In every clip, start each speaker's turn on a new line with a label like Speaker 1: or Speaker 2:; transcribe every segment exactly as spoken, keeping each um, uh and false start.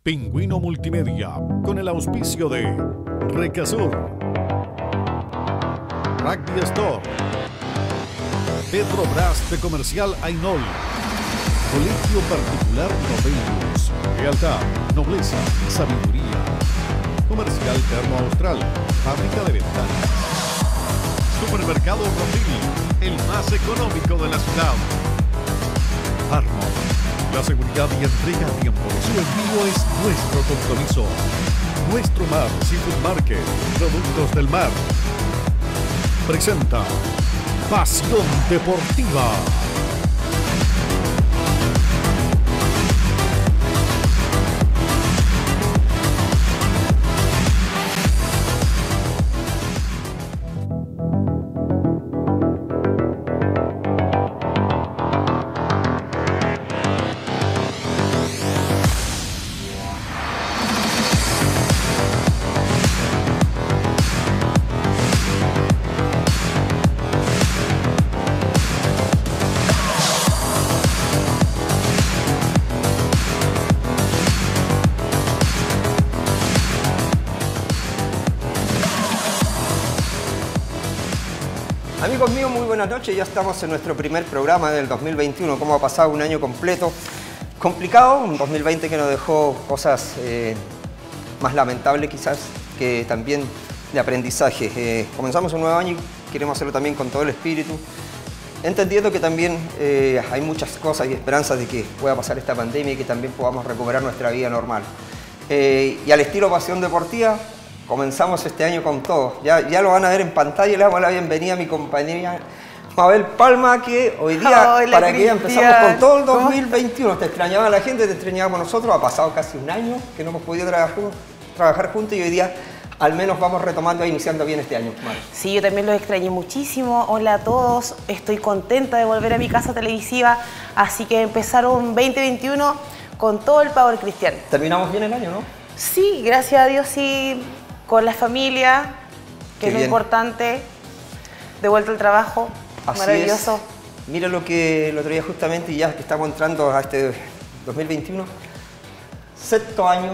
Speaker 1: Pingüino Multimedia, con el auspicio de Recasur, Rugby Store, Petrobras de Comercial Ainol, Colegio Particular Novelius, Lealtad, Nobleza, Sabiduría, Comercial Termo Austral, Fábrica de Ventanas, Supermercado Rodríguez, el más económico de la ciudad. Armo, la seguridad y entrega a tiempo. Su envío es nuestro compromiso. Nuestro Mar Seafood Market, productos del mar. Presenta Pasión Deportiva.
Speaker 2: Amigos míos, muy buenas noches. Ya estamos en nuestro primer programa del dos mil veintiuno. Cómo ha pasado un año completo complicado, un dos mil veinte que nos dejó cosas eh, más lamentables quizás que también de aprendizaje. Eh, comenzamos un nuevo año y queremos hacerlo también con todo el espíritu, entendiendo que también eh, hay muchas cosas y esperanzas de que pueda pasar esta pandemia y que también podamos recuperar nuestra vida normal. Eh, y al estilo Pasión Deportiva, comenzamos este año con todo. Ya, ya lo van a ver en pantalla. Le damos la bienvenida a mi compañera Mabel Palma, que hoy día,
Speaker 3: Hola,
Speaker 2: para que ya empezamos con todo el dos mil veintiuno.
Speaker 3: ¿Cómo?
Speaker 2: Te extrañaba la gente, te extrañábamos nosotros. Ha pasado casi un año que no hemos podido trabajar, trabajar juntos y hoy día al menos vamos retomando e iniciando bien este año. Mabel.
Speaker 3: Sí, yo también los extrañé muchísimo. Hola a todos. Estoy contenta de volver a mi casa televisiva. Así que empezaron veinte veintiuno con todo el power cristiano.
Speaker 2: Terminamos bien el año, ¿no?
Speaker 3: Sí, gracias a Dios, sí. Con la familia, que
Speaker 2: Qué
Speaker 3: es lo
Speaker 2: bien.
Speaker 3: importante, de vuelta al trabajo,
Speaker 2: Así
Speaker 3: maravilloso.
Speaker 2: Es. Mira lo que el otro día justamente, ya que estamos entrando a este dos mil veintiuno, sexto año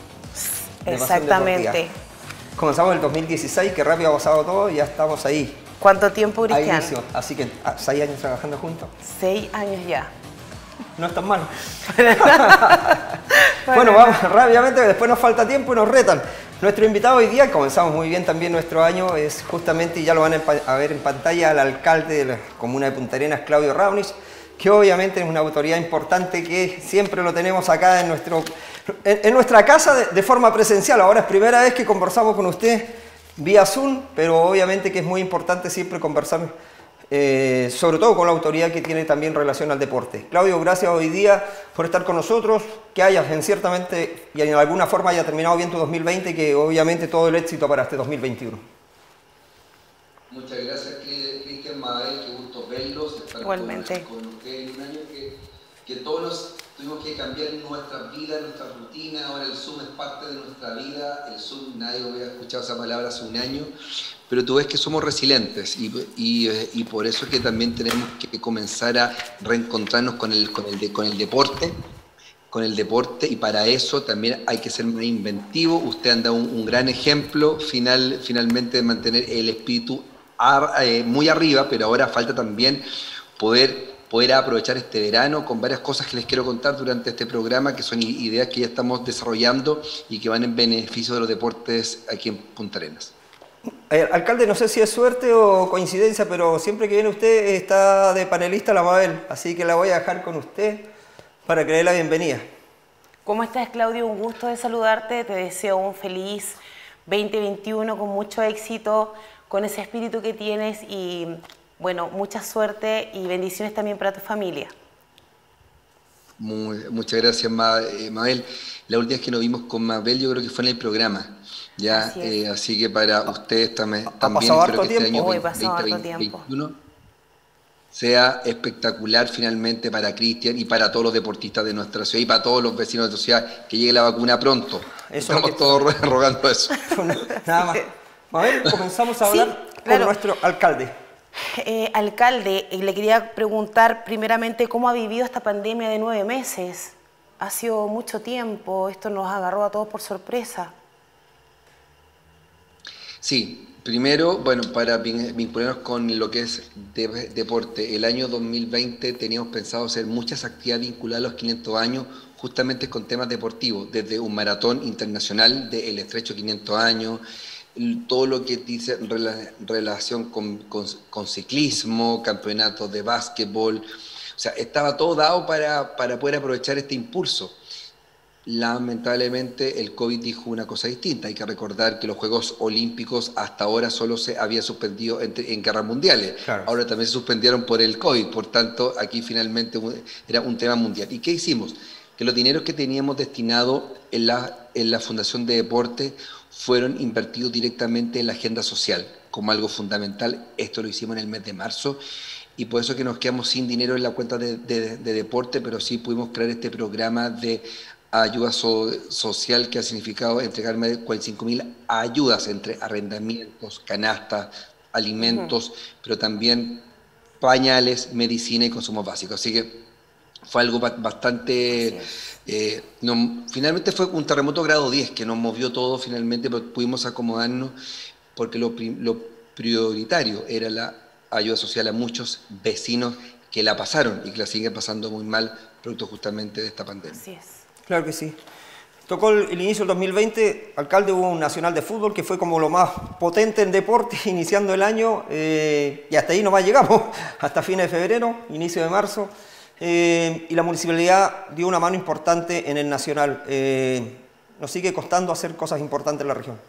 Speaker 2: de Pasión
Speaker 3: Exactamente.
Speaker 2: Deportiva. Comenzamos el dos mil dieciséis, que rápido ha pasado todo y ya estamos ahí.
Speaker 3: ¿Cuánto tiempo,
Speaker 2: Ahí
Speaker 3: Cristian?
Speaker 2: inicio. Así que ah, seis años trabajando juntos.
Speaker 3: Seis años ya.
Speaker 2: No es tan malo. Bueno, vamos rápidamente, que después nos falta tiempo y nos retan. Nuestro invitado hoy día, comenzamos muy bien también nuestro año, es justamente, y ya lo van a ver en pantalla, al alcalde de la comuna de Punta Arenas, Claudio Raunich, que obviamente es una autoridad importante que siempre lo tenemos acá en, nuestro, en, en nuestra casa de, de forma presencial. Ahora es primera vez que conversamos con usted vía Zoom, pero obviamente que es muy importante siempre conversar, eh, sobre todo con la autoridad que tiene también relación al deporte. Claudio, gracias hoy día por estar con nosotros, que hayas en ciertamente y en alguna forma haya terminado bien tu dos mil veinte y que obviamente todo el éxito para este dos mil veintiuno.
Speaker 4: Muchas gracias, Cristian, Mabel, qué gusto verlos, estar
Speaker 3: Igualmente.
Speaker 4: con, con ustedes en un año que, que todos tuvimos que cambiar nuestra vida, nuestra rutina. Ahora el Zoom es parte de nuestra vida. El Zoom, nadie había escuchado esa palabra hace un año, pero tú ves que somos resilientes y, y, y por eso es que también tenemos que comenzar a reencontrarnos con el, con el, de, con el deporte, con el deporte y para eso también hay que ser más inventivo. Usted han dado un, un gran ejemplo final, finalmente de mantener el espíritu ar, eh, muy arriba, pero ahora falta también poder, poder aprovechar este verano con varias cosas que les quiero contar durante este programa, que son ideas que ya estamos desarrollando y que van en beneficio de los deportes aquí en Punta Arenas.
Speaker 2: Eh, alcalde, no sé si es suerte o coincidencia, pero siempre que viene usted está de panelista la Mabel, así que la voy a dejar con usted para que le dé la bienvenida.
Speaker 3: ¿Cómo estás, Claudio? Un gusto de saludarte. Te deseo un feliz veinte veintiuno con mucho éxito, con ese espíritu que tienes y, bueno, mucha suerte y bendiciones también para tu familia.
Speaker 4: Muy, muchas gracias, Mabel. La última vez que nos vimos con Mabel yo creo que fue en el programa. Ya,
Speaker 3: Así,
Speaker 4: eh, así que para ustedes también,
Speaker 2: Ha
Speaker 4: también
Speaker 2: pasado
Speaker 4: espero
Speaker 2: harto
Speaker 4: que este
Speaker 2: tiempo.
Speaker 4: año
Speaker 3: Uy, pasó harto
Speaker 4: veinte
Speaker 3: tiempo.
Speaker 4: veintiuno sea espectacular finalmente para Cristian y para todos los deportistas de nuestra ciudad y para todos los vecinos de nuestra ciudad, que llegue la vacuna pronto.
Speaker 2: Eso
Speaker 4: Estamos
Speaker 2: que-
Speaker 4: todos rogando eso.
Speaker 2: Nada más. Mabel, comenzamos a
Speaker 3: Sí,
Speaker 2: hablar
Speaker 3: claro.
Speaker 2: con nuestro alcalde.
Speaker 3: Eh, alcalde, eh, le quería preguntar primeramente cómo ha vivido esta pandemia de nueve meses. ha sido mucho tiempo, esto nos agarró a todos por sorpresa.
Speaker 4: Sí, primero, bueno, para vincularnos con lo que es de, deporte, el año dos mil veinte teníamos pensado hacer muchas actividades vinculadas a los quinientos años, justamente con temas deportivos, desde un maratón internacional del estrecho quinientos años, todo lo que dice rela, relación con, con, con ciclismo, campeonatos de básquetbol, o sea, estaba todo dado para, para poder aprovechar este impulso. Lamentablemente el COVID dijo una cosa distinta. Hay que recordar que los Juegos Olímpicos hasta ahora solo se habían suspendido en, en guerras mundiales. Claro. Ahora también se suspendieron por el COVID, por tanto aquí finalmente era un tema mundial. ¿Y qué hicimos? Que los dineros que teníamos destinados en la, en la Fundación de Deporte fueron invertidos directamente en la agenda social como algo fundamental. Esto lo hicimos en el mes de marzo y por eso que nos quedamos sin dinero en la cuenta de, de, de deporte, pero sí pudimos crear este programa de ayuda so, social que ha significado entregar más de cuarenta y cinco mil ayudas entre arrendamientos, canastas, alimentos, uh-huh. pero también pañales, medicina y consumos básicos. Así que fue algo bastante... Eh, no, finalmente fue un terremoto grado diez que nos movió todo finalmente, pero pudimos acomodarnos porque lo, lo prioritario era la ayuda social a muchos vecinos que la pasaron y que la siguen pasando muy mal producto justamente de esta pandemia.
Speaker 3: Así es.
Speaker 2: Claro que sí. Tocó el, el inicio del dos mil veinte, alcalde, hubo un nacional de fútbol que fue como lo más potente en deporte iniciando el año eh, y hasta ahí nomás llegamos, hasta fines de febrero, inicio de marzo, eh, y la municipalidad dio una mano importante en el nacional. Eh, nos sigue costando hacer cosas importantes en la región.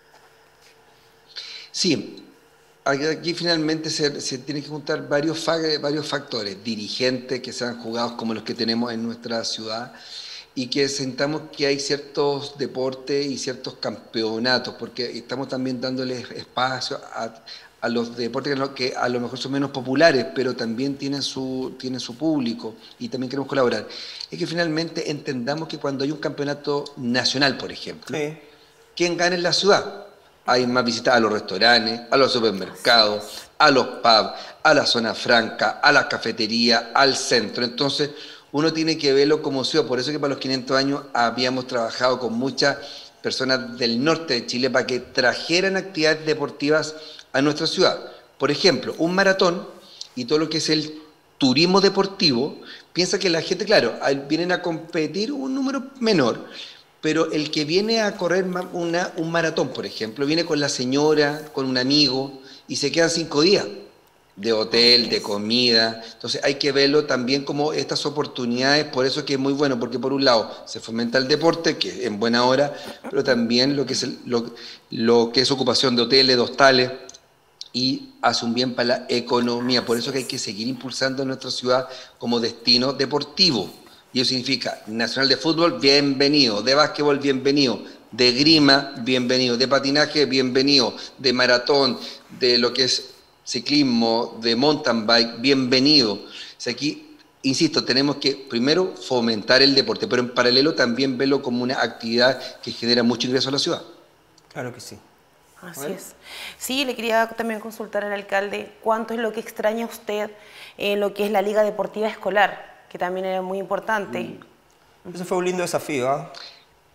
Speaker 4: Sí, aquí finalmente se, se tienen que juntar varios, varios factores, dirigentes que sean jugados como los que tenemos en nuestra ciudad, y que sentamos que hay ciertos deportes y ciertos campeonatos, porque estamos también dándoles espacio a, a los deportes que a lo mejor son menos populares, pero también tienen su, tienen su público y también queremos colaborar. Es que finalmente entendamos que cuando hay un campeonato nacional, por ejemplo, sí. ¿quién gana en la ciudad? Hay más visitas a los restaurantes, a los supermercados, a los pubs, a la zona franca, a la cafetería, al centro. Entonces, uno tiene que verlo como ciudad. Por eso que para los quinientos años habíamos trabajado con muchas personas del norte de Chile para que trajeran actividades deportivas a nuestra ciudad. Por ejemplo, un maratón y todo lo que es el turismo deportivo, piensa que la gente, claro, vienen a competir un número menor, pero el que viene a correr una, un maratón, por ejemplo, viene con la señora, con un amigo y se quedan cinco días. De hotel, de comida, entonces hay que verlo también como estas oportunidades, por eso que es muy bueno, porque por un lado se fomenta el deporte, que en buena hora, pero también lo que es, el, lo, lo que es ocupación de hoteles, de hostales, y hace un bien para la economía, por eso que hay que seguir impulsando nuestra ciudad como destino deportivo, y eso significa nacional de fútbol, bienvenido, de básquetbol, bienvenido, de grima, bienvenido, de patinaje, bienvenido, de maratón, de lo que es ciclismo, de mountain bike, bienvenido. O sea, aquí, insisto, tenemos que primero fomentar el deporte, pero en paralelo también verlo como una actividad que genera mucho ingreso a la ciudad.
Speaker 2: Claro que sí.
Speaker 3: Así es. Sí, le quería también consultar al alcalde cuánto es lo que extraña usted en lo que es la Liga Deportiva Escolar, que también era muy importante.
Speaker 2: Mm. Eso fue un lindo desafío, ¿ah? ¿eh?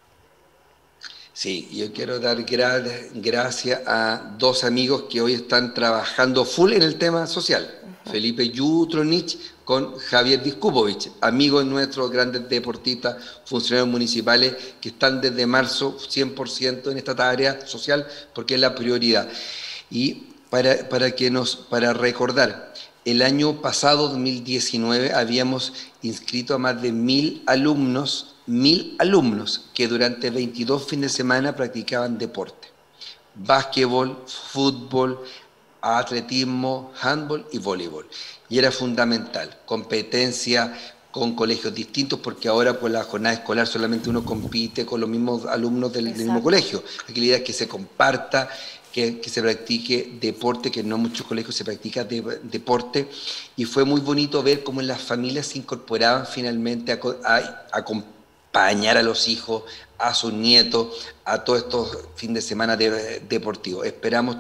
Speaker 4: Sí, yo quiero dar gra gracias a dos amigos que hoy están trabajando full en el tema social. Uh-huh. Felipe Jutronich con Javier Diskupovich, amigos nuestros, grandes deportistas, funcionarios municipales que están desde marzo cien por ciento en esta tarea social porque es la prioridad. Y para, para, que nos, para recordar, el año pasado, dos mil diecinueve, habíamos inscrito a más de mil alumnos mil alumnos que durante veintidós fines de semana practicaban deporte, básquetbol, fútbol, atletismo, handball y voleibol. Y era fundamental, competencia con colegios distintos, porque ahora por la jornada escolar solamente uno compite con los mismos alumnos del, del mismo colegio. Aquí la idea es que se comparta, que, que se practique deporte, que no en muchos colegios se practica de, deporte, y fue muy bonito ver cómo las familias se incorporaban finalmente a, a, a competir, acompañar a los hijos, a sus nietos, a todos estos fines de semana de, deportivos. Esperamos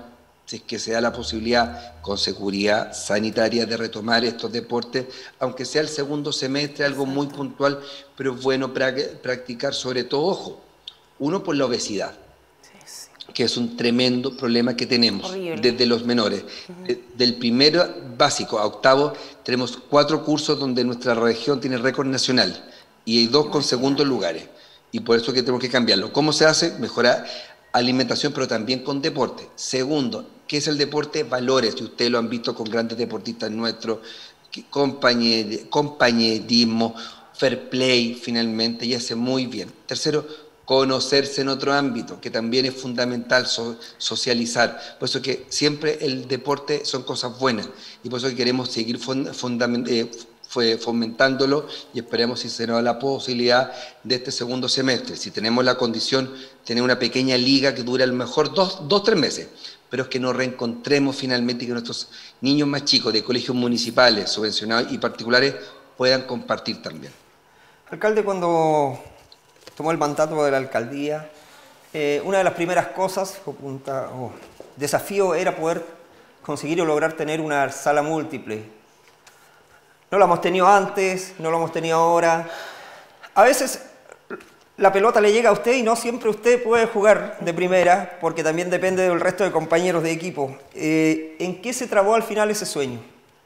Speaker 4: si es que se da la posibilidad con seguridad sanitaria de retomar estos deportes, aunque sea el segundo semestre, algo muy puntual, pero es bueno practicar, sobre todo, ojo, uno por la obesidad, que es un tremendo problema que tenemos. Horrible. Desde los menores. Uh-huh. de, del primero básico a octavo tenemos cuatro cursos donde nuestra región tiene récord nacional y hay dos con segundos lugares. Y por eso que tenemos que cambiarlo. ¿Cómo se hace? Mejorar alimentación, pero también con deporte. Segundo, ¿qué es el deporte? Valores. Y ustedes lo han visto con grandes deportistas nuestros, compañer, compañerismo, fair play, finalmente, y hace muy bien. Tercero, conocerse en otro ámbito, que también es fundamental, so, socializar. Por eso que siempre el deporte son cosas buenas, y por eso que queremos seguir fund, fundament, eh, fue fomentándolo, y esperemos si se nos da la posibilidad de este segundo semestre, si tenemos la condición, tener una pequeña liga que dure a lo mejor dos, dos, tres meses, pero es que nos reencontremos finalmente y que nuestros niños más chicos de colegios municipales, subvencionados y particulares puedan compartir también.
Speaker 2: Alcalde, cuando tomó el mandato de la alcaldía, eh, una de las primeras cosas, o, punta, o desafío, era poder conseguir o lograr tener una sala múltiple. No lo hemos tenido antes, no lo hemos tenido ahora. A veces la pelota le llega a usted y no siempre usted puede jugar de primera, porque también depende del resto de compañeros de equipo. Eh, ¿En qué se trabó al final ese sueño?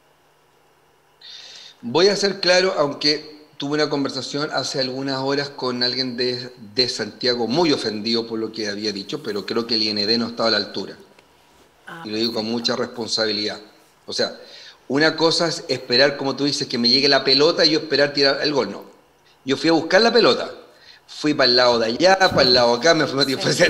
Speaker 4: Voy a ser claro, aunque tuve una conversación hace algunas horas con alguien de, de Santiago muy ofendido por lo que había dicho, pero creo que el I N D no estaba a la altura. Y lo digo con mucha responsabilidad. O sea, una cosa es esperar, como tú dices, que me llegue la pelota y yo esperar tirar el gol. No. Yo fui a buscar la pelota. Fui para el lado de allá, para el lado de acá, me fui a ofrecer.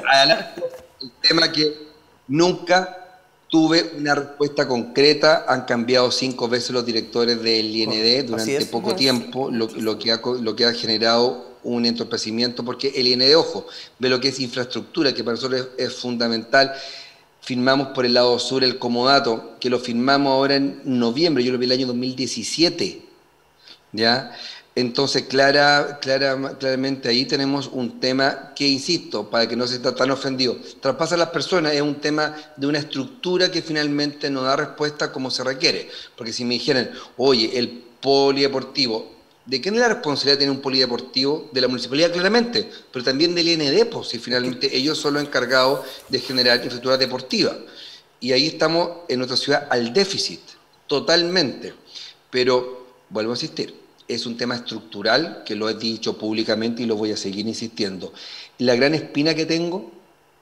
Speaker 4: El tema que nunca tuve una respuesta concreta. Han cambiado cinco veces los directores del I N D durante poco tiempo, lo, lo, que ha, lo que ha generado un entorpecimiento, porque el I N D, ojo, ve lo que es infraestructura, que para nosotros es, es fundamental. Firmamos por el lado sur el comodato, que lo firmamos ahora en noviembre, yo lo vi el año dos mil diecisiete, ¿ya? Entonces, clara, clara, claramente ahí tenemos un tema que, insisto, para que no se esté tan ofendido, traspasa a las personas, es un tema de una estructura que finalmente no da respuesta como se requiere, porque si me dijeran, oye, el polideportivo, ¿de quién es la responsabilidad de tener un polideportivo? De la municipalidad, claramente, pero también del I N D, pues, si finalmente ellos son los encargados de generar infraestructura deportiva. Y ahí estamos en nuestra ciudad al déficit, totalmente. Pero, vuelvo a insistir, es un tema estructural, que lo he dicho públicamente y lo voy a seguir insistiendo. La gran espina que tengo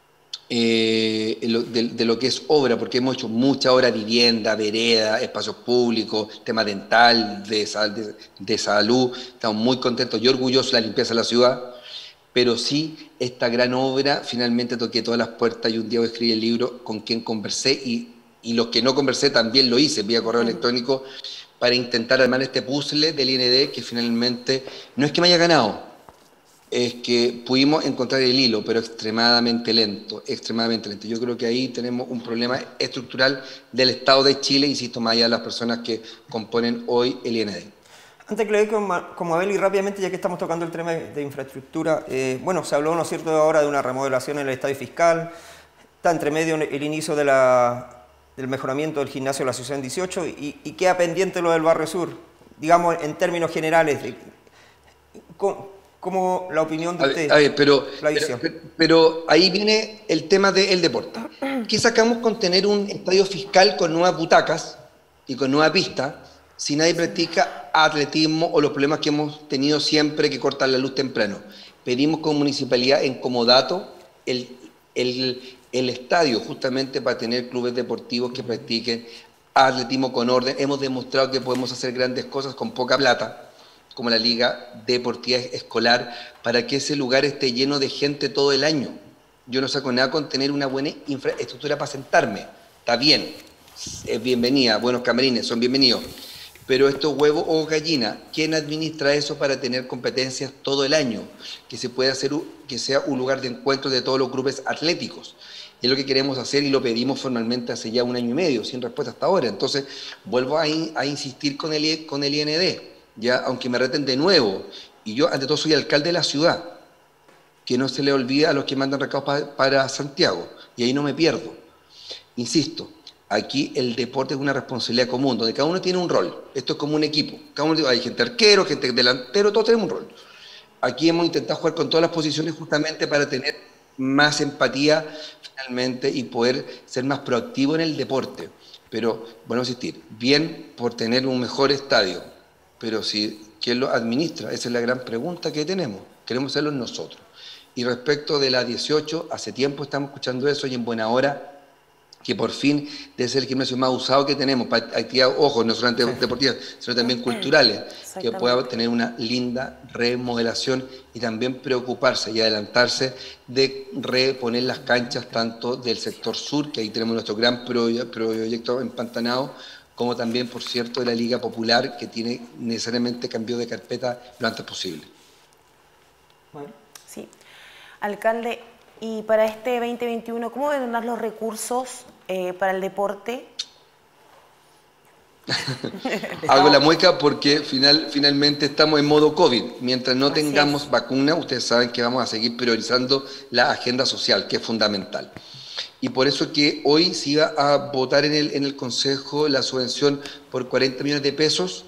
Speaker 4: Eh, de, de lo que es obra, porque hemos hecho mucha obra, vivienda, vereda, espacios públicos, tema dental, de, de, de salud, estamos muy contentos y orgullosos de la limpieza de la ciudad, pero sí, esta gran obra, finalmente toqué todas las puertas y un día voy a escribir el libro con quien conversé y, y los que no conversé también lo hice vía correo electrónico para intentar armar este puzzle del I N D que finalmente no es que me haya ganado, es que pudimos encontrar el hilo, pero extremadamente lento, extremadamente lento. Yo creo que ahí tenemos un problema estructural del Estado de Chile, insisto, más allá de las personas que componen hoy el I N D.
Speaker 2: Antes que le doy con, con Mabel y rápidamente, ya que estamos tocando el tema de infraestructura, eh, bueno, se habló, ¿no es cierto?, ahora de una remodelación en el estadio fiscal, está entre medio el inicio de la, del mejoramiento del gimnasio de la Asociación dieciocho y, y queda pendiente lo del Barrio Sur, digamos, en términos generales, de, ¿cómo, ¿Cómo la opinión de usted?
Speaker 4: A ver, pero, pero, pero ahí viene el tema del deporte. ¿Qué sacamos con tener un estadio fiscal con nuevas butacas y con nueva pista si nadie practica atletismo o los problemas que hemos tenido siempre que cortan la luz temprano? Pedimos como municipalidad en comodato el, el, el estadio justamente para tener clubes deportivos que practiquen atletismo con orden. Hemos demostrado que podemos hacer grandes cosas con poca plata, como la Liga Deportiva Escolar, para que ese lugar esté lleno de gente todo el año. Yo no saco nada con tener una buena infraestructura para sentarme. Está bien, es bienvenida, buenos camarines, son bienvenidos. Pero estos huevos o gallinas, ¿quién administra eso para tener competencias todo el año? Que se pueda hacer, que sea un lugar de encuentro de todos los grupos atléticos. Es lo que queremos hacer y lo pedimos formalmente hace ya un año y medio, sin respuesta hasta ahora. Entonces, vuelvo a, in, a insistir con el, con el I N D. Ya, aunque me reten de nuevo, y yo ante todo soy alcalde de la ciudad, que no se le olvida a los que mandan recados pa, para Santiago, y ahí no me pierdo. Insisto, aquí el deporte es una responsabilidad común, donde cada uno tiene un rol. Esto es como un equipo. Cada uno, hay gente arquero, gente delantero, todos tenemos un rol. Aquí hemos intentado jugar con todas las posiciones justamente para tener más empatía finalmente y poder ser más proactivo en el deporte. Pero, bueno, insistir, bien por tener un mejor estadio, pero si ¿quién lo administra? Esa es la gran pregunta que tenemos. Queremos hacerlo nosotros. Y respecto de la dieciocho, hace tiempo estamos escuchando eso y en buena hora, que por fin debe ser el gimnasio más usado que tenemos para actividades, ojo, no solamente deportivas, sino también culturales, que pueda tener una linda remodelación y también preocuparse y adelantarse de reponer las canchas tanto del sector sur, que ahí tenemos nuestro gran proyecto empantanado, como también, por cierto, de la Liga Popular, que tiene necesariamente cambio de carpeta lo antes posible.
Speaker 3: Bueno. Sí. Alcalde, y para este veinte veintiuno, ¿cómo vendrán los recursos eh, para el deporte?
Speaker 4: Hago la mueca porque final, finalmente estamos en modo COVID. Mientras no tengamos vacuna, ustedes saben que vamos a seguir priorizando la agenda social, que es fundamental. Y por eso que hoy se iba a votar en el, en el Consejo la subvención por cuarenta millones de pesos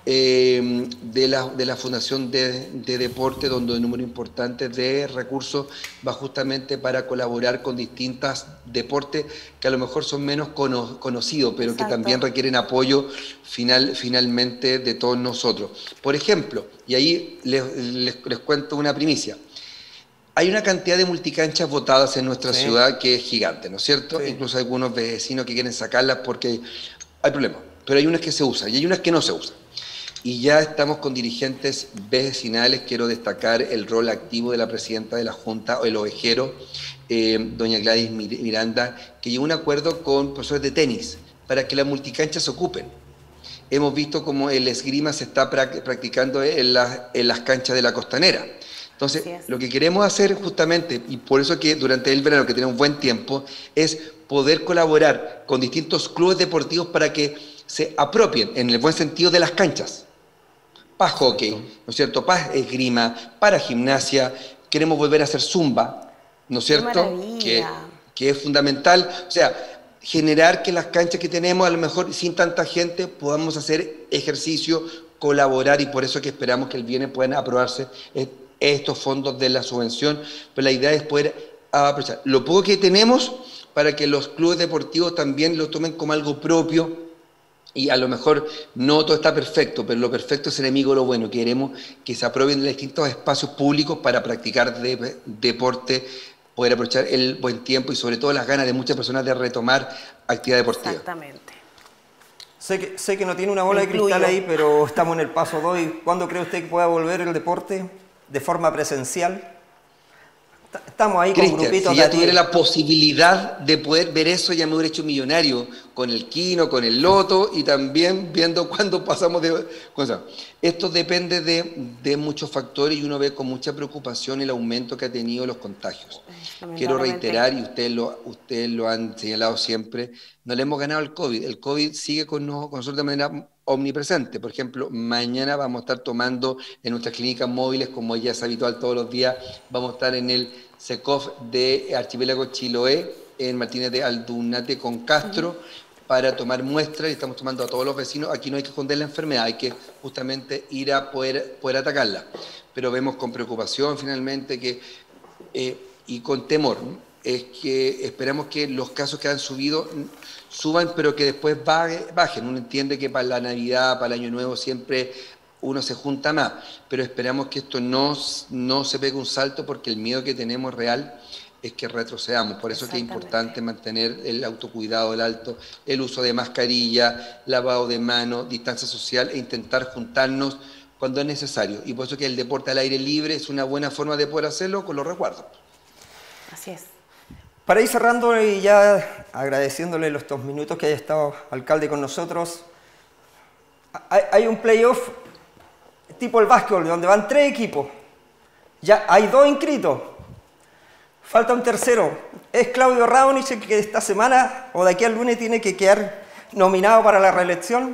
Speaker 4: eh, de, la, de la Fundación de, de Deporte, donde un número importante de recursos va justamente para colaborar con distintos deportes que a lo mejor son menos cono, conocidos, pero Exacto. que también requieren apoyo final, finalmente de todos nosotros. Por ejemplo, y ahí les, les, les cuento una primicia, hay una cantidad de multicanchas votadas en nuestra sí. ciudad que es gigante, ¿no es cierto? Sí. Incluso hay algunos vecinos que quieren sacarlas porque hay problemas, pero hay unas que se usan y hay unas que no se usan. Y ya estamos con dirigentes vecinales, quiero destacar el rol activo de la presidenta de la Junta, el ovejero, eh, doña Gladys Miranda, que llegó a un acuerdo con profesores de tenis para que las multicanchas se ocupen. Hemos visto cómo el esgrima se está practicando en, la, en las canchas de la Costanera. Entonces, lo que queremos hacer justamente, y por eso que durante el verano, que tenemos buen tiempo, es poder colaborar con distintos clubes deportivos para que se apropien, en el buen sentido, de las canchas. Para hockey, ¿no es cierto? Para esgrima, para gimnasia, queremos volver a hacer zumba, ¿no es cierto? Que, que es fundamental. O sea, generar que las canchas que tenemos, a lo mejor sin tanta gente, podamos hacer ejercicio, colaborar, y por eso que esperamos que el viernes puedan aprobarse estos fondos de la subvención, pero la idea es poder aprovechar lo poco que tenemos para que los clubes deportivos también lo tomen como algo propio, y a lo mejor no todo está perfecto, pero lo perfecto es enemigo de lo bueno. Queremos que se aprueben de distintos espacios públicos para practicar de, deporte, poder aprovechar el buen tiempo y sobre todo las ganas de muchas personas de retomar actividad deportiva.
Speaker 3: Exactamente.
Speaker 2: Sé que, sé que no tiene una bola de cristal ahí, pero estamos en el paso dos. ¿Cuándo cree usted que pueda volver el deporte de forma presencial? Estamos ahí con
Speaker 4: Cristian,
Speaker 2: grupitos
Speaker 4: si ya
Speaker 2: de
Speaker 4: tuviera la posibilidad de poder ver eso, ya me hubiera hecho millonario con el Kino, con el Loto y también viendo cuándo pasamos de... Cosa. Esto depende de, de muchos factores y uno ve con mucha preocupación el aumento que ha tenido los contagios. Quiero reiterar, y ustedes lo, ustedes lo han señalado siempre, no le hemos ganado al COVID. El COVID sigue con, no, con nosotros de manera omnipresente. Por ejemplo, mañana vamos a estar tomando en nuestras clínicas móviles, como ya es habitual todos los días, vamos a estar en el SECOF de Archipiélago Chiloé, en Martínez de Aldunate con Castro, uh-huh. para tomar muestras, y estamos tomando a todos los vecinos. Aquí no hay que esconder la enfermedad, hay que justamente ir a poder, poder atacarla. Pero vemos con preocupación finalmente que, eh, y con temor, ¿no? Es que esperamos que los casos que han subido suban, pero que después bajen. Uno entiende que para la Navidad, para el Año Nuevo, siempre uno se junta más, pero esperamos que esto no, no se pegue un salto, porque el miedo que tenemos real es que retrocedamos. Por eso es que es importante mantener el autocuidado, el alto, el uso de mascarilla, lavado de manos, distancia social, e intentar juntarnos cuando es necesario. Y por eso que el deporte al aire libre es una buena forma de poder hacerlo con los resguardos.
Speaker 3: Así es.
Speaker 2: Para ir cerrando y ya agradeciéndole los dos minutos que haya estado alcalde con nosotros, hay, hay un playoff tipo el básquetbol, donde van tres equipos. Ya hay dos inscritos. Falta un tercero. Es Claudio Raunich, el que esta semana o de aquí al lunes tiene que quedar nominado para la reelección.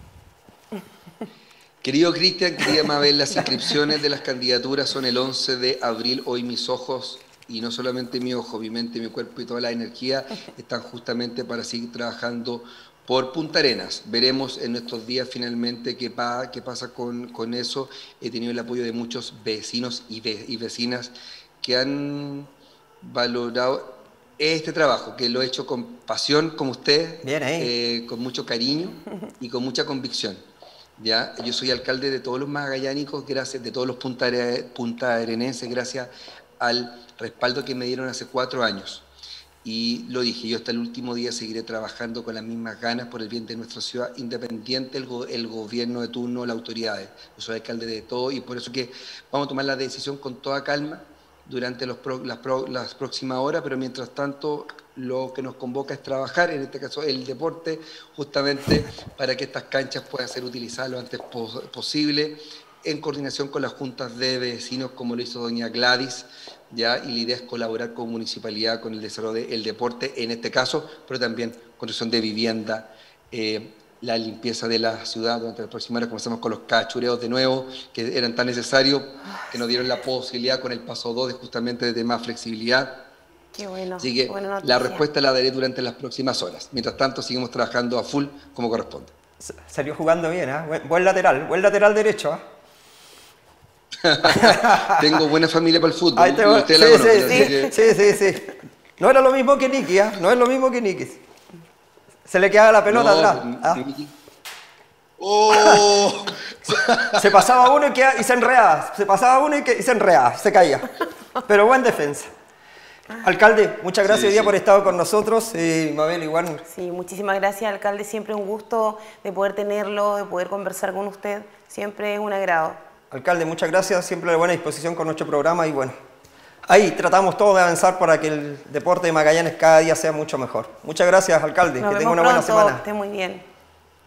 Speaker 4: Querido Cristian, quería más ver las inscripciones de las candidaturas, son el once de abril. Hoy mis ojos y no solamente mi ojo, mi mente, mi cuerpo y toda la energía están justamente para seguir trabajando por Punta Arenas. Veremos en estos días finalmente qué, pa, qué pasa con, con eso. He tenido el apoyo de muchos vecinos y, ve, y vecinas que han valorado este trabajo, que lo he hecho con pasión como usted,
Speaker 2: Bien ahí.
Speaker 4: Eh, con mucho cariño y con mucha convicción. ¿Ya? Yo soy alcalde de todos los magallánicos, gracias, de todos los puntaarenenses, gracias al respaldo que me dieron hace cuatro años. Y lo dije, yo hasta el último día seguiré trabajando con las mismas ganas por el bien de nuestra ciudad, independiente el, go el gobierno de turno, las autoridades. Yo soy alcalde de todo y por eso que vamos a tomar la decisión con toda calma durante los pro las, pro las próximas horas, pero mientras tanto lo que nos convoca es trabajar, en este caso el deporte, justamente para que estas canchas puedan ser utilizadas lo antes po posible, en coordinación con las juntas de vecinos, como lo hizo doña Gladys, ¿ya? Y la idea es colaborar con municipalidad, con el desarrollo del deporte, en este caso, pero también construcción de vivienda, eh, la limpieza de la ciudad. Durante las próximas horas comenzamos con los cachureos de nuevo, que eran tan necesarios, que nos dieron la posibilidad con el paso dos de justamente de más flexibilidad.
Speaker 3: Qué bueno.
Speaker 4: Así que
Speaker 3: buena
Speaker 4: la respuesta la daré durante las próximas horas. Mientras tanto, seguimos trabajando a full como corresponde.
Speaker 2: Salió jugando bien, ¿eh? Buen, buen lateral, buen lateral derecho, ¿eh?
Speaker 4: Tengo buena familia para el fútbol.
Speaker 2: Ahí te voy.
Speaker 4: Usted
Speaker 2: Sí,
Speaker 4: la conoce,
Speaker 2: sí,
Speaker 4: así
Speaker 2: sí,
Speaker 4: que...
Speaker 2: sí, sí, sí. No era lo mismo que Nicky, ¿eh? No es lo mismo que Nicky. Se le quedaba la pelota
Speaker 4: No,
Speaker 2: atrás. ¿Ah?
Speaker 4: ¡Oh!
Speaker 2: se, se pasaba uno y, queda, y se enredaba. Se pasaba uno y, que, y se enredaba, se caía. Pero buen defensa. Alcalde, muchas gracias
Speaker 4: Sí,
Speaker 2: hoy día
Speaker 4: sí.
Speaker 2: por estar con nosotros. Y Mabel, igual.
Speaker 3: Sí, muchísimas gracias, alcalde. Siempre un gusto de poder tenerlo, de poder conversar con usted. Siempre es un agrado.
Speaker 2: Alcalde, muchas gracias. Siempre a buena disposición con nuestro programa. Y bueno, ahí tratamos todos de avanzar para que el deporte de Magallanes cada día sea mucho mejor. Muchas gracias, alcalde.
Speaker 3: Nos
Speaker 2: que
Speaker 3: vemos
Speaker 2: tenga una buena
Speaker 3: pronto,
Speaker 2: semana.
Speaker 3: esté muy bien.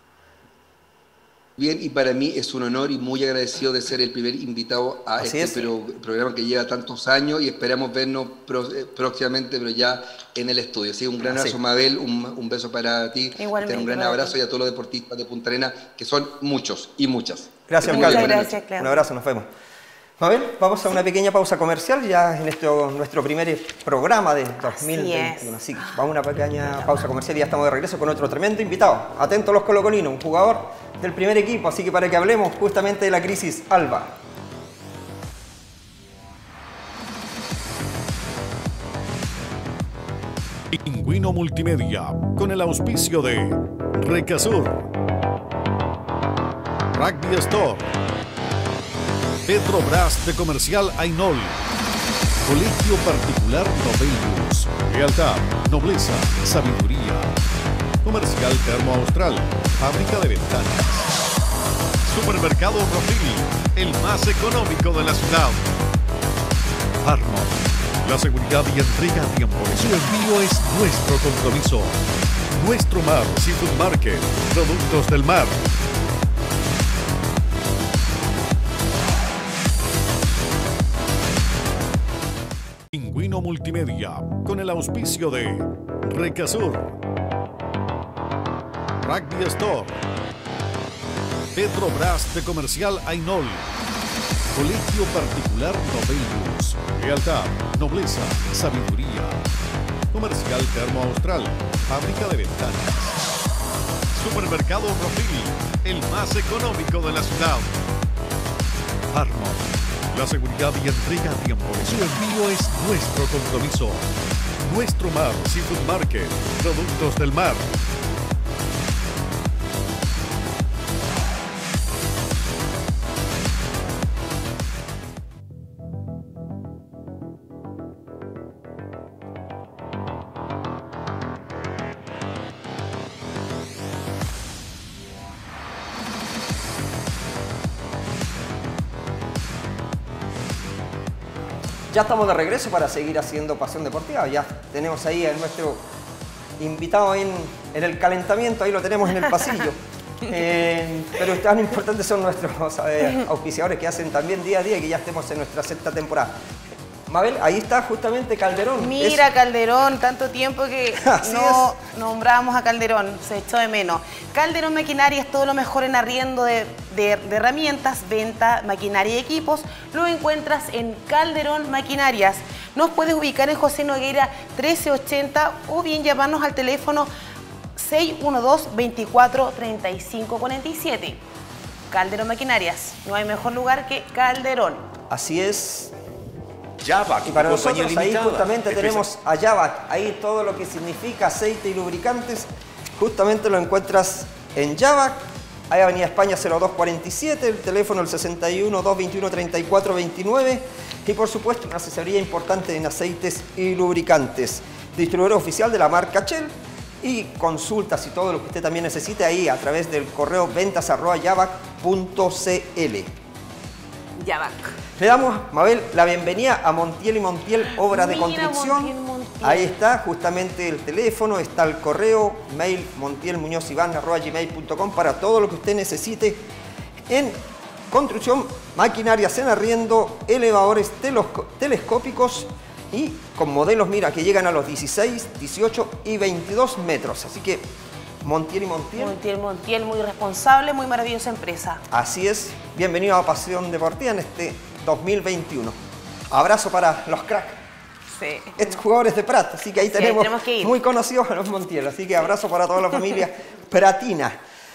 Speaker 4: Bien, y para mí es un honor y muy agradecido de ser el primer invitado a
Speaker 2: Así
Speaker 4: este
Speaker 2: es.
Speaker 4: pro programa que lleva tantos años y esperamos vernos pro eh, próximamente, pero ya en el estudio. Así, un gran
Speaker 2: Así.
Speaker 4: abrazo, Mabel, un, un beso para ti,
Speaker 3: Igualmente,
Speaker 4: un gran
Speaker 3: para
Speaker 4: abrazo
Speaker 3: ti.
Speaker 4: y a todos los deportistas de Punta Arenas, que son muchos y muchas.
Speaker 2: Gracias,
Speaker 3: Muchas
Speaker 2: alcalde.
Speaker 3: gracias, Claudio.
Speaker 2: Un abrazo, nos vemos. Mabel, vamos a una pequeña pausa comercial ya en nuestro, nuestro primer programa de dos mil veintiuno. Así, Así que vamos a una pequeña pausa comercial y ya estamos de regreso con otro tremendo invitado. Atento a los colocolinos, un jugador del primer equipo, así que para que hablemos justamente de la crisis Alba.
Speaker 1: Pingüino Multimedia, con el auspicio de Recasur, Rugby Store, Petrobras de Comercial Ainol, Colegio Particular Novelius, Lealtad, Nobleza, Sabiduría, Comercial Termo Austral, Fábrica de Ventanas, Supermercado Rofili, el más económico de la ciudad, Arnold, la seguridad y entrega a tiempo de su envío es nuestro compromiso. Nuestro Mar Seafood Market, productos del mar. Pingüino Multimedia, con el auspicio de Recasur, Rugby Store, Petrobras de Comercial Ainol, Colegio Particular Novelius, Lealtad, Nobleza, Sabiduría, Comercial Termo Austral, Fábrica de Ventanas, Supermercado Rofili, el más económico de la ciudad, Arnold, la seguridad y entrega a tiempo de su envío es nuestro compromiso. Nuestro Mar Seafood Market, productos del mar.
Speaker 2: Ya estamos de regreso para seguir haciendo Pasión Deportiva. Ya tenemos ahí a nuestro invitado en, en el calentamiento, ahí lo tenemos en el pasillo. Eh, pero tan importantes son nuestros eh, auspiciadores que hacen también día a día y que ya estemos en nuestra sexta temporada. Mabel, ahí está justamente Calderón.
Speaker 3: Mira,
Speaker 2: Es-
Speaker 3: Calderón, tanto tiempo que
Speaker 2: Así
Speaker 3: no nombrábamos a Calderón, se echó de menos. Calderón Maquinaria es todo lo mejor en arriendo de, de- de herramientas, venta, maquinaria y equipos. Lo encuentras en Calderón Maquinarias. Nos puedes ubicar en José Nogueira trece ochenta o bien llamarnos al teléfono seis uno dos, veinticuatro, treinta y cinco cuarenta y siete. Calderón Maquinarias, no hay mejor lugar que Calderón.
Speaker 2: Así es.
Speaker 1: Yavac,
Speaker 2: y para
Speaker 1: compañía
Speaker 2: nosotros ahí
Speaker 1: limitada.
Speaker 2: justamente
Speaker 1: Empieza.
Speaker 2: tenemos a Yavac, ahí todo lo que significa aceite y lubricantes, justamente lo encuentras en Yavac, ahí Avenida España cero dos cuarenta y siete, el teléfono el sesenta y uno, doscientos veintiuno, treinta y cuatro veintinueve y por supuesto una asesoría importante en aceites y lubricantes. Distribuidor oficial de la marca Shell y consultas y todo lo que usted también necesite ahí a través del correo ventas arroba yavac punto cl.
Speaker 3: Yavac.
Speaker 2: Le damos, Mabel, la bienvenida a Montiel y Montiel, obra de
Speaker 3: Mira,
Speaker 2: construcción.
Speaker 3: Montiel, Montiel.
Speaker 2: Ahí está justamente el teléfono, está el correo, mail montielmuñozivan arroba gmail punto com para todo lo que usted necesite en construcción, maquinarias en arriendo, elevadores telosco- telescópicos y con modelos, mira, que llegan a los dieciséis, dieciocho y veintidós metros. Así que Montiel y Montiel.
Speaker 3: Montiel, Montiel, muy responsable, muy maravillosa empresa.
Speaker 2: Así es, bienvenido a Pasión Deportiva en este dos mil veintiuno. Abrazo para los cracks,
Speaker 3: Sí.
Speaker 2: ex jugadores de Prat, así que ahí
Speaker 3: Sí, ahí
Speaker 2: tenemos,
Speaker 3: tenemos que ir.
Speaker 2: muy conocidos a los Montiel, así que abrazo para toda la familia pratina.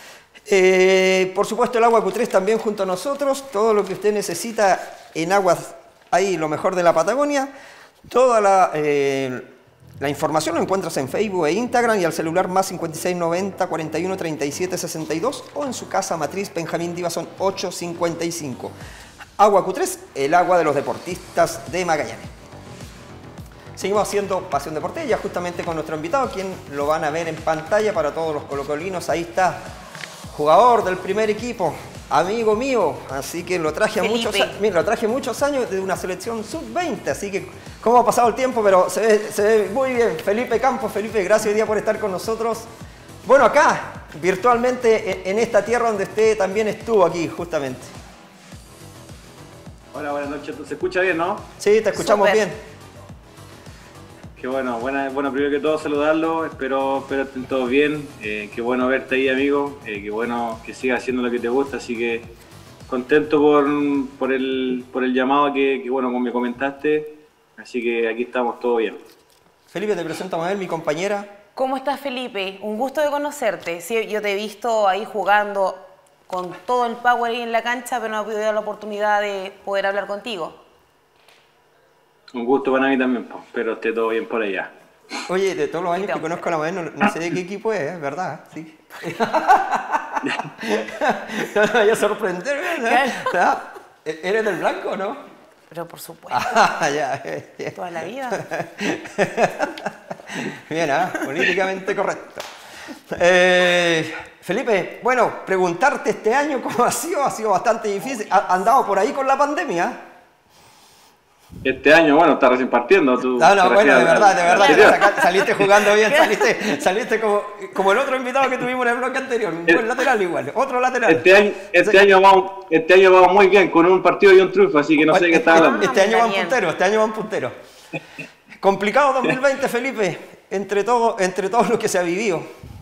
Speaker 2: Eh, por supuesto el Agua Q tres también junto a nosotros, todo lo que usted necesita en aguas, ahí lo mejor de la Patagonia, toda la... Eh, La información lo encuentras en Facebook e Instagram y al celular más cincuenta y seis noventa, cuarenta y uno, treinta y siete, sesenta y dos o en su casa matriz Benjamín Divazón ochocientos cincuenta y cinco. Agua Q tres, el agua de los deportistas de Magallanes. Seguimos haciendo Pasión Deportiva ya justamente con nuestro invitado, quien lo van a ver en pantalla para todos los colocolinos. Ahí está, jugador del primer equipo, amigo mío, así que lo traje, a muchos, a- mira, lo traje muchos años de una selección sub veinte, así que cómo ha pasado el tiempo, pero se ve, se ve muy bien. Felipe Campos, Felipe, gracias hoy día por estar con nosotros. Bueno, acá, virtualmente, en, en esta tierra donde usted también estuvo aquí, justamente.
Speaker 5: Hola, buenas noches. ¿Se escucha bien, no?
Speaker 2: Sí, te escuchamos
Speaker 3: Súper.
Speaker 2: bien.
Speaker 5: Qué bueno. Buena, bueno, primero que todo saludarlo. Espero, espero estén todos bien. Eh, qué bueno verte ahí, amigo. Eh, qué bueno que sigas haciendo lo que te gusta. Así que contento por, por, el, por el llamado que, que, bueno, como me comentaste. Así que aquí estamos, todo bien.
Speaker 2: Felipe, te presento a Mabel, mi compañera.
Speaker 3: ¿Cómo estás, Felipe? Un gusto de conocerte. Sí, yo te he visto ahí jugando con todo el power ahí en la cancha, pero no he podido dar la oportunidad de poder hablar contigo.
Speaker 5: Un gusto para mí también, pues. Espero esté todo bien por allá.
Speaker 2: Oye, de todos los años que
Speaker 3: Hombre.
Speaker 2: conozco a la Mabel, no, no sé de qué equipo es, ¿eh? ¿Verdad? Sí. No me vaya a sorprender, ¿verdad? ¿Ah? ¿Eres del blanco o no?
Speaker 3: Pero por supuesto,
Speaker 2: Ah, ya. ya.
Speaker 3: toda la vida.
Speaker 2: Bien, ¿ah? Políticamente correcto. Eh, Felipe, bueno, preguntarte este año cómo ha sido, ha sido bastante difícil. ¿Ha andado por ahí con la pandemia?
Speaker 5: Este año, bueno, está recién partiendo. Tú,
Speaker 2: No, no,
Speaker 5: te
Speaker 2: bueno, de
Speaker 5: refieres al-
Speaker 2: verdad, de
Speaker 5: al
Speaker 2: verdad,
Speaker 5: anterior.
Speaker 2: saca- saliste jugando bien, saliste, saliste como, como el otro invitado que tuvimos en el bloque anterior, un buen lateral igual, otro lateral.
Speaker 5: Este año, este,
Speaker 2: Sí.
Speaker 5: año vamos, este año vamos muy bien, con un partido y un triunfo, así que no sé de qué estás
Speaker 2: Este-
Speaker 5: hablando.
Speaker 2: Este año van
Speaker 3: Bien.
Speaker 2: punteros, este año van punteros. Complicado dos mil veinte, Felipe, entre todo, entre todo lo que se ha vivido.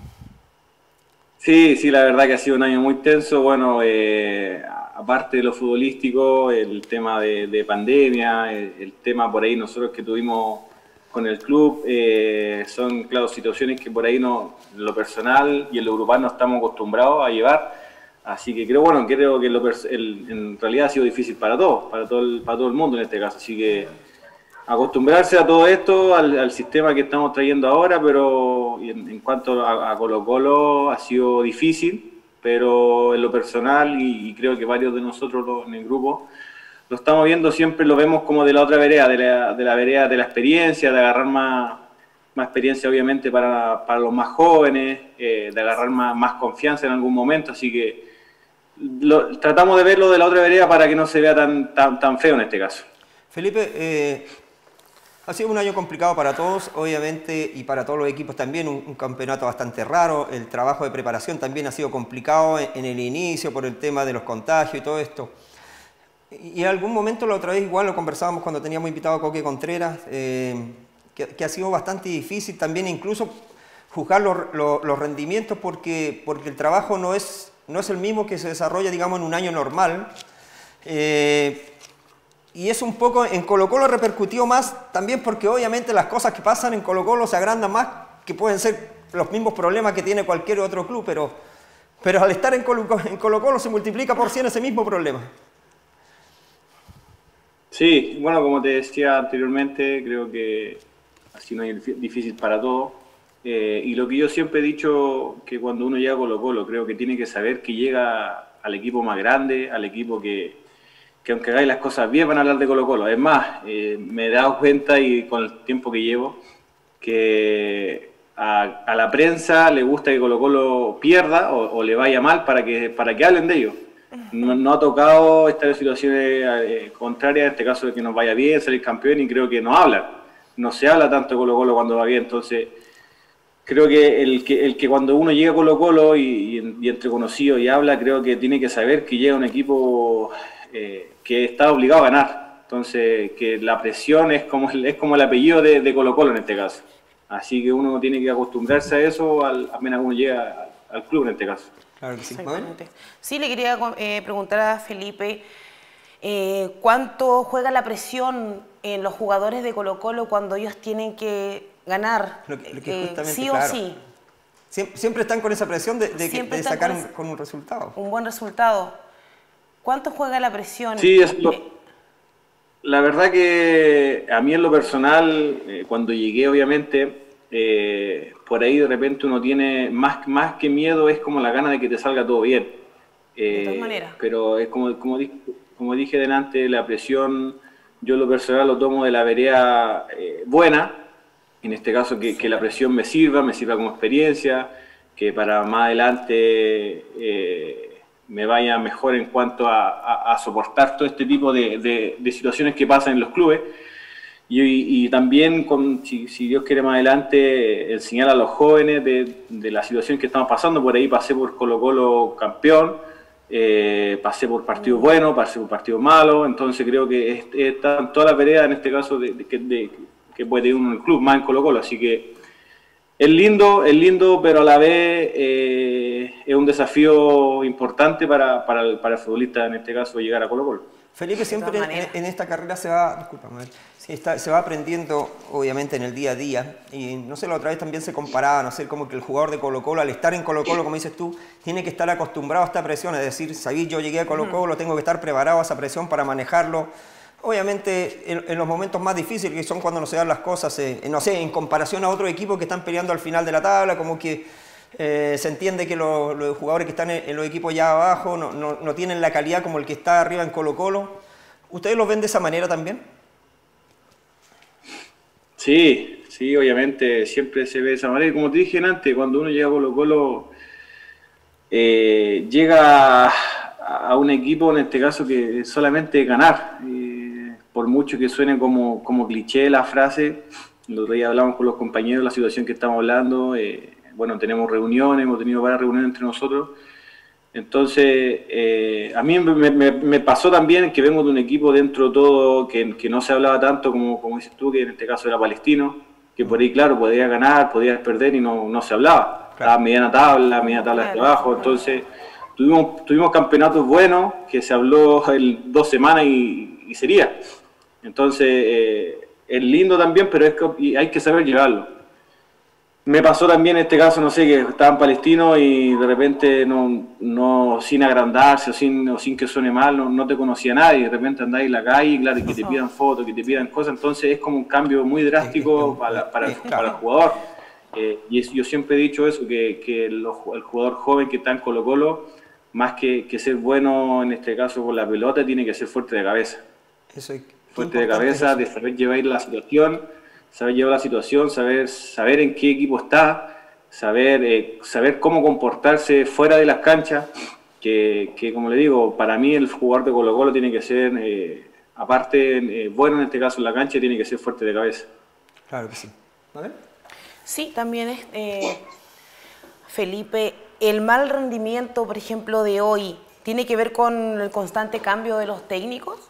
Speaker 5: Sí, sí, la verdad que ha sido un año muy tenso. Bueno, eh, aparte de lo futbolístico, el tema de, de pandemia, el, el tema por ahí nosotros que tuvimos con el club, eh, son, claro, situaciones que por ahí no, en lo personal y en lo grupal no estamos acostumbrados a llevar. Así que creo, bueno, creo que lo pers- el- en realidad ha sido difícil para todos, para todo el, para todo el mundo en este caso. Así que acostumbrarse a todo esto, al, al sistema que estamos trayendo ahora, pero en, en cuanto a, a Colo Colo ha sido difícil, pero en lo personal, y, y creo que varios de nosotros lo- en el grupo, lo estamos viendo, siempre lo vemos como de la otra vereda, de la, de la vereda de la experiencia, de agarrar más, más experiencia obviamente para, para los más jóvenes, eh, de agarrar más, más confianza en algún momento, así que lo- tratamos de verlo de la otra vereda para que no se vea tan, tan, tan feo en este caso.
Speaker 2: Felipe, eh, ha sido un año complicado para todos, obviamente, y para todos los equipos también, un, un campeonato bastante raro, el trabajo de preparación también ha sido complicado en, en el inicio por el tema de los contagios y todo esto. Y, y en algún momento la otra vez igual lo conversábamos cuando teníamos invitado a Coque Contreras, eh, que, que ha sido bastante difícil también incluso juzgar los, los- los rendimientos porque, porque el trabajo no es, no es el mismo que se desarrolla, digamos, en un año normal. Eh, y es un poco, en Colo-Colo repercutió más también porque obviamente las cosas que pasan en Colo-Colo se agrandan más, que pueden ser los mismos problemas que tiene cualquier otro club, pero, pero al estar en Colo-Colo se multiplica por cien ese mismo problema.
Speaker 5: Sí, bueno, como te decía anteriormente, creo que así no es difícil para todos. Eh, y lo que yo siempre he dicho, que cuando uno llega a Colo-Colo, creo que tiene que saber que llega al equipo más grande, al equipo que, que aunque hagáis las cosas bien van a hablar de Colo-Colo. Es más, eh, me he dado cuenta, y con el tiempo que llevo, que a, a la prensa le gusta que Colo-Colo pierda o, o le vaya mal para que, para que hablen de ellos. No, no ha tocado estar en situaciones eh, contrarias, en este caso de que nos vaya bien, salir campeón, y creo que no hablan. No se habla tanto de Colo-Colo cuando va bien, entonces creo que el que, el que cuando uno llega a Colo-Colo y, y, y entre conocidos y habla, creo que tiene que saber que llega un equipo eh, que está obligado a ganar. Entonces, que la presión es como, es como el apellido de, de Colo-Colo en este caso. Así que uno tiene que acostumbrarse a eso al, apenas uno llega al, al club en este caso.
Speaker 2: Claro que sí.
Speaker 3: Sí, le quería eh, preguntar a Felipe, eh, ¿cuánto juega la presión en los jugadores de Colo-Colo cuando ellos tienen que ganar?
Speaker 2: Lo que, lo que
Speaker 3: eh, sí o
Speaker 2: claro.
Speaker 3: sí.
Speaker 2: Siempre, siempre están con esa presión de, de, que, de sacar con, un, con un resultado.
Speaker 3: Un buen resultado. ¿Cuánto juega la presión?
Speaker 5: Sí, es lo, la verdad que a mí en lo personal, eh, cuando llegué obviamente, eh, por ahí de repente uno tiene más, más que miedo, es como la gana de que te salga todo bien. Eh,
Speaker 3: de todas maneras.
Speaker 5: Pero es como, como, como dije delante, la presión, yo lo personal lo tomo de la vereda eh, buena, en este caso que, que la presión me sirva, me sirva como experiencia, que para más adelante eh, me vaya mejor en cuanto a, a, a soportar todo este tipo de, de, de situaciones que pasan en los clubes. Y, y, y también, con, si, si Dios quiere más adelante, enseñar a los jóvenes de, de la situación que estamos pasando. Por ahí pasé por Colo-Colo campeón, eh, pasé por partidos buenos, pasé por partidos malos, entonces creo que está en toda la vereda en este caso de, de, de, que puede tener un club más en Colo-Colo, así que es lindo, es lindo, pero a la vez eh, es un desafío importante para, para, el, para el futbolista, en este caso, llegar a Colo-Colo.
Speaker 2: Felipe, siempre en, en esta carrera se va, discúlpame, sí, está, se va aprendiendo, obviamente, en el día a día. Y no sé, la otra vez también se comparaba, no sé, como que el jugador de Colo-Colo, al estar en Colo-Colo, como dices tú, tiene que estar acostumbrado a esta presión. Es decir, sabí, yo llegué a Colo-Colo, tengo que estar preparado a esa presión para manejarlo. Obviamente, en, en los momentos más difíciles, que son cuando no se dan las cosas, eh, no sé, en comparación a otros equipos que están peleando al final de la tabla, como que eh, se entiende que lo, los jugadores que están en, en los equipos ya abajo no, no, no tienen la calidad como el que está arriba en Colo-Colo. ¿Ustedes los ven de esa manera también?
Speaker 5: Sí, sí, obviamente siempre se ve de esa manera. Y como te dije antes, cuando uno llega a Colo-Colo, eh, llega a, a un equipo, en este caso, que solamente ganar. Eh, por mucho que suene como, como cliché la frase, el otro día hablamos con los compañeros de la situación que estamos hablando. Eh, bueno, tenemos reuniones, hemos tenido varias reuniones entre nosotros. Entonces, eh, a mí me, me, me pasó también que vengo de un equipo dentro de todo que, que no se hablaba tanto como, como dices tú, que en este caso era Palestino, que por ahí, claro, podía ganar, podía perder y no, no se hablaba. Estaba mediana tabla, mediana tabla de trabajo, entonces tuvimos, tuvimos campeonatos buenos que se habló en dos semanas y, y sería. Entonces, eh, es lindo también, pero es que hay que saber llevarlo. Me pasó también en este caso, no sé, que estaban palestinos y de repente, no, no sin agrandarse o sin, o sin que suene mal, no, no te conocía nadie, de repente andáis en la calle, claro, y que te pidan fotos, que te pidan cosas, entonces es como un cambio muy drástico para, para, el, para el jugador. Eh, y es, yo siempre he dicho eso, que, que los, el jugador joven que está en Colo-Colo, más que, que ser bueno, en este caso con la pelota, tiene que ser fuerte de cabeza.
Speaker 2: Eso es
Speaker 5: fuerte de cabeza, de saber llevar la situación, saber llevar la situación, saber, saber en qué equipo está, saber, eh, saber cómo comportarse fuera de las canchas, que, que como le digo, para mí el jugador de Colo-Colo tiene que ser, eh, aparte, eh, bueno en este caso en la cancha, tiene que ser fuerte de cabeza.
Speaker 2: Claro que sí. ¿Vale?
Speaker 3: Sí, también es, eh, Felipe, el mal rendimiento, por ejemplo, de hoy, ¿tiene que ver con el constante cambio de los técnicos?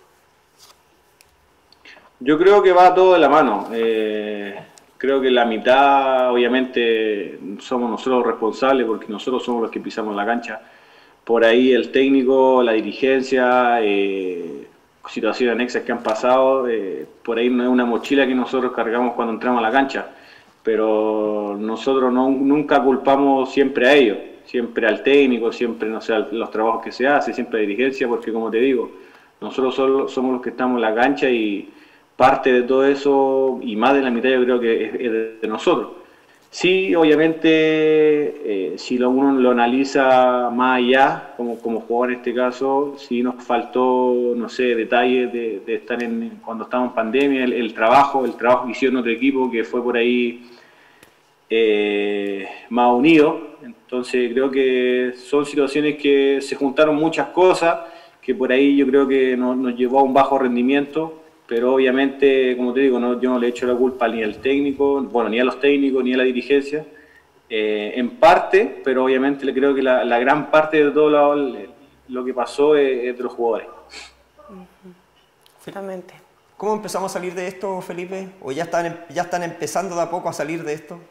Speaker 5: Yo creo que va todo de la mano. Eh, creo que la mitad, obviamente, somos nosotros responsables porque nosotros somos los que pisamos la cancha. Por ahí el técnico, la dirigencia, eh, situaciones anexas que han pasado, eh, por ahí no es una mochila que nosotros cargamos cuando entramos a la cancha, pero nosotros no, nunca culpamos siempre a ellos, siempre al técnico, siempre, no sé, los trabajos que se hacen, siempre a dirigencia, porque como te digo, nosotros solo somos los que estamos en la cancha y parte de todo eso, y más de la mitad yo creo que es, es de, de nosotros. Sí, obviamente, eh, si lo, uno lo analiza más allá, como, como jugador en este caso, sí nos faltó, no sé, detalles de, de estar en, cuando estábamos en pandemia, el, el trabajo, el trabajo que hicieron otro equipo que fue por ahí eh, más unido. Entonces creo que son situaciones que se juntaron muchas cosas, que por ahí yo creo que nos, nos llevó a un bajo rendimiento. Pero obviamente, como te digo, no, yo no le echo la culpa ni al técnico, bueno, ni a los técnicos, ni a la dirigencia, eh, en parte, pero obviamente le creo que la, la gran parte de todo lo, lo que pasó es, es de los jugadores.
Speaker 3: Finalmente.
Speaker 2: ¿Cómo empezamos a salir de esto, Felipe? ¿O ya están, ya están empezando de a poco a salir de esto?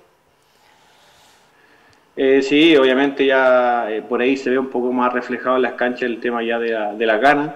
Speaker 5: Eh, sí, obviamente ya eh, por ahí se ve un poco más reflejado en las canchas el tema ya de la, de la gana.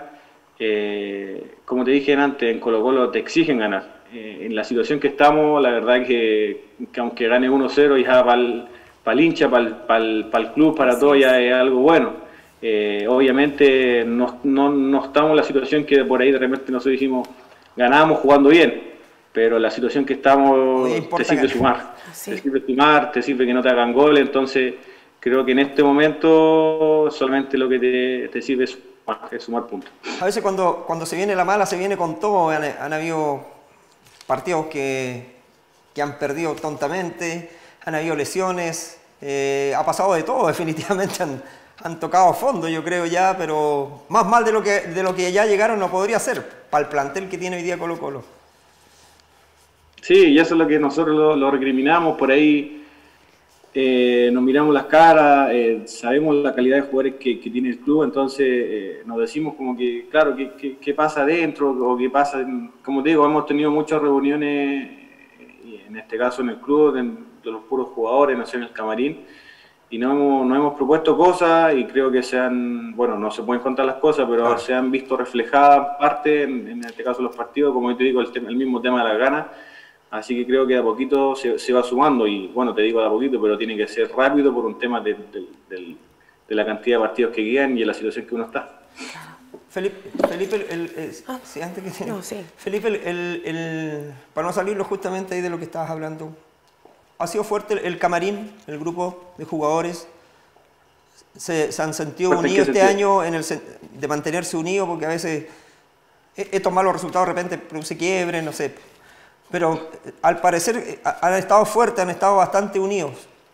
Speaker 5: Eh, como te dije antes, en Colo Colo te exigen ganar. Eh, en la situación que estamos, la verdad que, que aunque gane uno cero, ya para el, para el hincha, para el, para el, para el club, para todo, ya es algo bueno. Eh, obviamente no, no, no estamos en la situación que por ahí de repente nosotros dijimos, ganamos jugando bien, pero la situación que estamos te sirve sumar. Sí. Te sirve sumar, te sirve que no te hagan goles, entonces creo que en este momento solamente lo que te, te sirve es es sumar puntos.
Speaker 2: A veces cuando, cuando se viene la mala, se viene con todo. Han, han habido partidos que, que han perdido tontamente, han habido lesiones, eh, ha pasado de todo, definitivamente han, han tocado fondo, yo creo ya, pero más mal de lo, que, de lo que ya llegaron no podría ser, para el plantel que tiene hoy día Colo Colo.
Speaker 5: Sí, y eso es lo que nosotros lo, lo recriminamos, por ahí Eh, nos miramos las caras, eh, sabemos la calidad de jugadores que, que tiene el club, entonces eh, nos decimos como que, claro, ¿qué, qué, qué pasa adentro? O qué pasa, en, como te digo, hemos tenido muchas reuniones, eh, en este caso en el club, de, de los puros jugadores, no sé, en el camarín, y nos hemos, nos hemos propuesto cosas y creo que se han, bueno, no se pueden contar las cosas, pero claro, se han visto reflejadas parte, en, en este caso los partidos, como te digo, el, tema, el mismo tema de las ganas. Así que creo que de a poquito se, se va sumando y, bueno, te digo de a poquito, pero tiene que ser rápido por un tema de, de, de, de la cantidad de partidos que quedan y en la situación que uno está.
Speaker 2: Felipe, Felipe el, el, el, ah, sí, antes que no, sí. Felipe, el, el, el, para no salirlo justamente ahí de lo que estabas hablando, ¿ha sido fuerte el, el camarín, el grupo de jugadores? ¿Se, se han sentido unidos este año en el, de mantenerse unidos? Porque a veces estos malos resultados de repente produce quiebres, no sé. Pero al parecer han estado fuertes, han estado bastante unidos.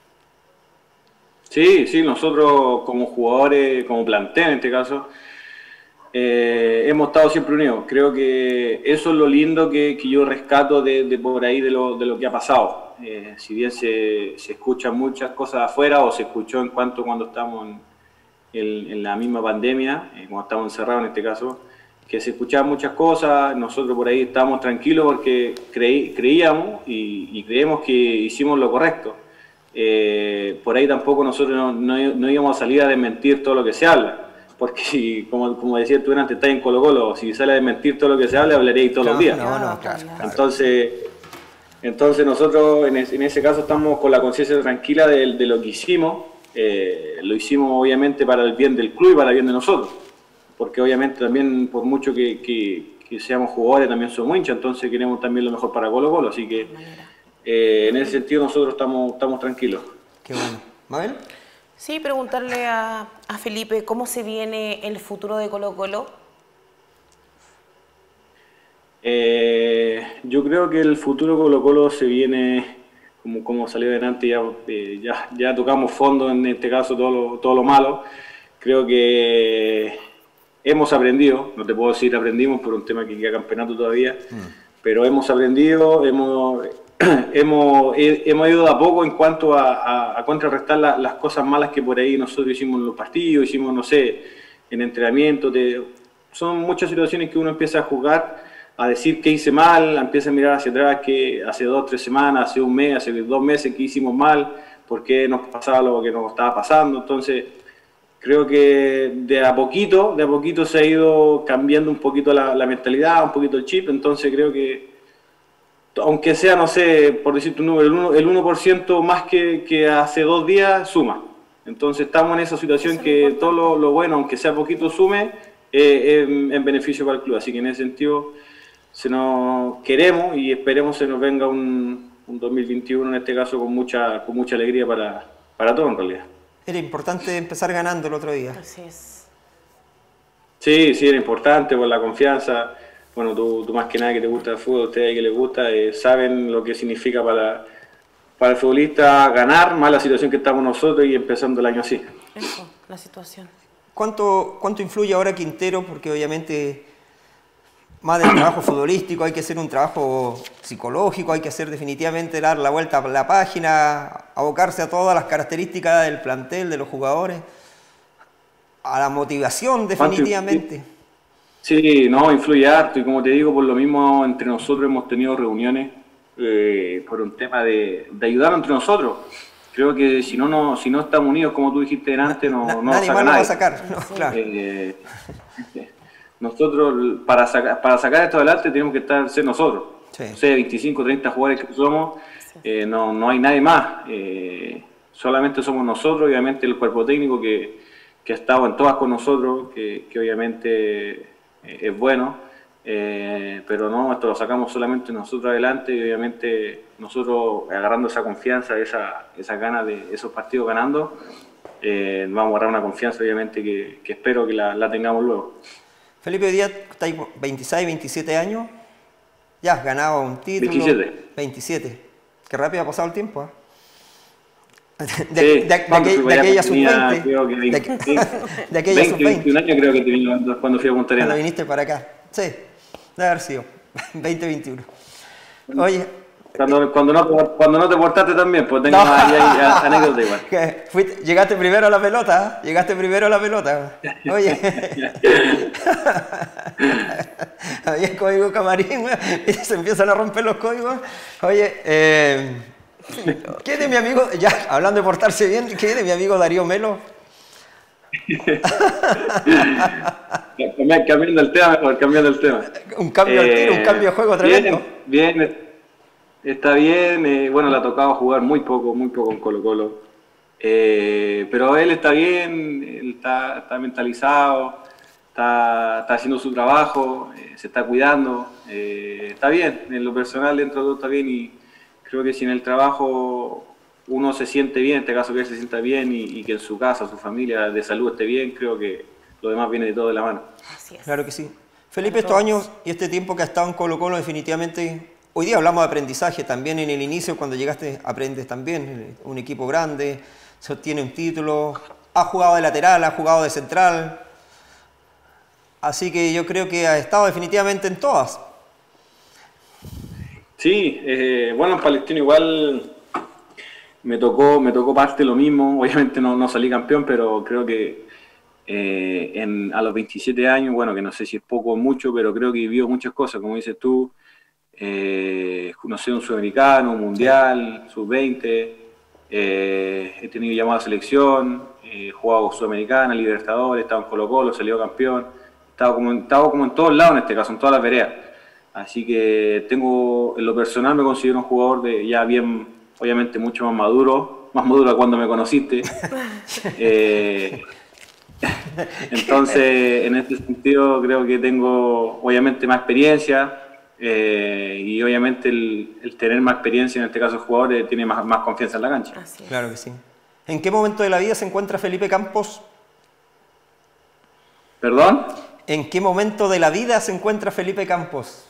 Speaker 5: Sí, sí, nosotros como jugadores, como plantel en este caso, eh, hemos estado siempre unidos. Creo que eso es lo lindo que, que yo rescato de, de por ahí de lo, de lo que ha pasado. Eh, si bien se, se escuchan muchas cosas afuera o se escuchó en cuanto cuando estamos en, en, en la misma pandemia, eh, cuando estamos encerrados en este caso, que se escuchaban muchas cosas, nosotros por ahí estábamos tranquilos porque creí, creíamos y, y creemos que hicimos lo correcto. Eh, por ahí tampoco nosotros no, no, no íbamos a salir a desmentir todo lo que se habla, porque si, como, como decía tú antes, estás en Colo Colo, si sale a desmentir todo lo que se habla, hablaréis todos no, los días. No, no, claro, claro. Entonces, entonces nosotros en, es, en ese caso estamos con la conciencia tranquila de, de lo que hicimos, eh, lo hicimos obviamente para el bien del club y para el bien de nosotros. Porque obviamente también, por mucho que, que, que seamos jugadores, también somos hinchas, entonces queremos también lo mejor para Colo Colo, así que eh, en ese sentido nosotros estamos, estamos tranquilos.
Speaker 2: Qué bueno. ¿Mabel?
Speaker 3: Sí, preguntarle a, a Felipe, ¿cómo se viene el futuro de Colo Colo?
Speaker 5: Eh, yo creo que el futuro de Colo Colo se viene, como, como salió adelante, ya, eh, ya, ya tocamos fondo en este caso, todo lo, todo lo malo. Creo que hemos aprendido, no te puedo decir aprendimos por un tema que queda campeonato todavía, mm. pero hemos aprendido, hemos, hemos, hemos ido de a poco en cuanto a, a, a contrarrestar la, las cosas malas que por ahí nosotros hicimos en los partidos, hicimos, no sé, en entrenamiento. Te, son muchas situaciones que uno empieza a jugar, a decir que hice mal, empieza a mirar hacia atrás que hace dos, tres semanas, hace un mes, hace dos meses que hicimos mal, por qué nos pasaba lo que nos estaba pasando. Entonces, creo que de a poquito, de a poquito se ha ido cambiando un poquito la, la mentalidad, un poquito el chip, entonces creo que, aunque sea, no sé, por decir tu número, el uno, el uno por ciento más que, que hace dos días, suma. Entonces estamos en esa situación que todo lo, lo bueno, aunque sea poquito, sume eh, en, en beneficio para el club. Así que en ese sentido, se nos queremos y esperemos se nos venga un, un dos mil veintiuno, en este caso, con mucha, con mucha alegría para, para todos en realidad.
Speaker 2: Era importante empezar ganando el otro día.
Speaker 3: Así es.
Speaker 5: Sí, sí, era importante por la confianza. Bueno, tú, tú más que nada que te gusta el fútbol, ustedes que les gusta, eh, saben lo que significa para, para el futbolista ganar, más la situación que estamos nosotros y empezando el año así.
Speaker 3: Eso, la situación.
Speaker 2: ¿Cuánto, cuánto influye ahora Quintero? Porque obviamente, más del trabajo futbolístico, hay que hacer un trabajo psicológico, hay que hacer definitivamente dar la vuelta a la página, abocarse a todas las características del plantel, de los jugadores, a la motivación definitivamente.
Speaker 5: Sí, no, influye harto y como te digo, por lo mismo entre nosotros hemos tenido reuniones eh, por un tema de, de ayudar entre nosotros. Creo que si no, no si no estamos unidos, como tú dijiste antes, no,
Speaker 2: Na,
Speaker 5: no
Speaker 2: nadie
Speaker 5: saca
Speaker 2: más lo va a
Speaker 5: nadie.
Speaker 2: sacar. No, claro.
Speaker 5: Eh, nosotros, para, saca, para sacar esto adelante, tenemos que estar ser nosotros.
Speaker 2: Sí.
Speaker 5: No sé, veinticinco, treinta jugadores que somos, eh, no, no hay nadie más. Eh, solamente somos nosotros, obviamente el cuerpo técnico que, que ha estado en todas con nosotros, que, que obviamente es bueno, eh, pero no, esto lo sacamos solamente nosotros adelante y obviamente nosotros agarrando esa confianza, esa, esa ganas de esos partidos ganando, eh, vamos a agarrar una confianza obviamente que, que espero que la, la tengamos luego.
Speaker 2: Felipe, hoy día estáis veintiséis, veintisiete años, ya has ganado un título.
Speaker 5: veintisiete.
Speaker 2: veintisiete. Qué rápido ha pasado el tiempo, ¿eh? De,
Speaker 5: Sí,
Speaker 2: de, de,
Speaker 5: cuando
Speaker 2: de,
Speaker 5: fui
Speaker 2: de
Speaker 5: para allá
Speaker 2: aquella sub
Speaker 5: tenía,
Speaker 2: veinte.
Speaker 5: creo que veinte,
Speaker 2: De, de aquella sub
Speaker 5: veinte,
Speaker 2: veinte.
Speaker 5: veintiún años creo que tenía cuando fui a Punta
Speaker 2: Cuando
Speaker 5: Arenas.
Speaker 2: viniste para acá. Sí, debe haber sido. veinte veintiuno. Oye.
Speaker 5: Cuando, cuando, no, cuando no te portaste también, pues tengo
Speaker 2: No.
Speaker 5: ahí, ahí, anécdota igual.
Speaker 2: ¿Qué? Fuiste- llegaste primero a la pelota, ¿eh? Llegaste primero a la pelota. Oye. Había código camarín, güey, y se empiezan a romper los códigos. Oye, eh, ¿qué de mi amigo, ya hablando de portarse bien, qué de mi amigo Darío Melo?
Speaker 5: Cambiando el tema, mejor, cambiando el tema.
Speaker 2: Un cambio al tiro, un cambio de juego tremendo.
Speaker 5: Bien, bien, está bien. Eh, bueno, le ha tocado jugar muy poco, muy poco en Colo-Colo. Eh, pero él está bien, él está, está mentalizado, está, está haciendo su trabajo, eh, se está cuidando. Eh, está bien, en lo personal dentro de todo está bien y creo que si en el trabajo uno se siente bien, en este caso que él se sienta bien y, y que en su casa, su familia de salud esté bien, creo que lo demás viene de todo de la mano.
Speaker 3: Así es.
Speaker 2: Claro que sí. Felipe, estos años y este tiempo que has estado en Colo-Colo definitivamente, hoy día hablamos de aprendizaje, también en el inicio cuando llegaste aprendes también, un equipo grande, se obtiene un título, has jugado de lateral, has jugado de central, así que yo creo que has estado definitivamente en todas.
Speaker 5: Sí, eh, bueno, en Palestino igual me tocó, me tocó parte lo mismo, obviamente no, no salí campeón, pero creo que eh, en, a los veintisiete años, bueno, que no sé si es poco o mucho, pero creo que vivió muchas cosas, como dices tú, eh, no sé, un sudamericano, un mundial, sub veinte, eh, he tenido llamada a selección, he eh, jugado Sudamericana, Libertadores, he estado en Colo-Colo, salió campeón, he estado como, he estado como en todos lados en este caso, en todas las veredas. Así que tengo, en lo personal me considero un jugador de ya bien, obviamente mucho más maduro, más maduro a cuando me conociste. Eh, entonces, en este sentido creo que tengo obviamente más experiencia eh, y obviamente el, el tener más experiencia, en este caso el jugador, eh, tiene más, más confianza en la cancha.
Speaker 3: Así es.
Speaker 2: Claro que sí. ¿En qué momento de la vida se encuentra Felipe Campos?
Speaker 5: ¿Perdón?
Speaker 2: ¿En qué momento de la vida se encuentra Felipe Campos?